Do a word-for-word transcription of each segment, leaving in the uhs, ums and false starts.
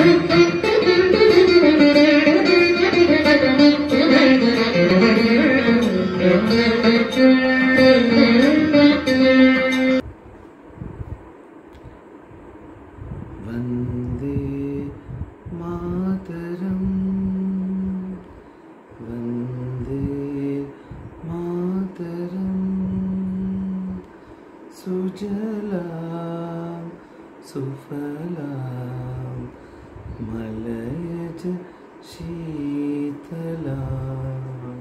वंदे मातरम वंदे मातरम सुजलां सुफलां मलयज शीतलां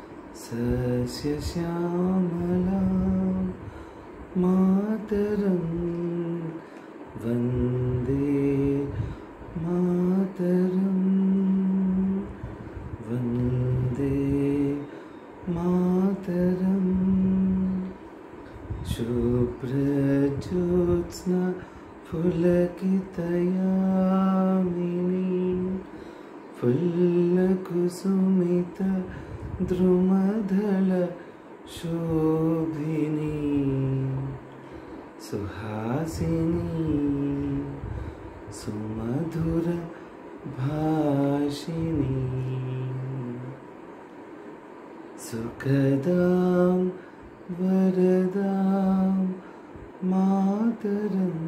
सस्यश्यामलां मातरं वंदे मातरं वंदे मातरं शुभ्रज्योत्स्ना पुलकितयामिनी फुल्लकुसुमित द्रुमदल शोभिनी सुहासिनी सुमधुर भाषिणी सुखदां वरदां मातरं